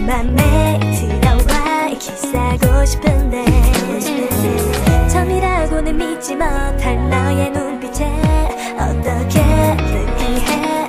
맘에 들어와 키스하고 싶은데 처음이라고는 믿지 못할 너의 눈빛에 어떻게든 이해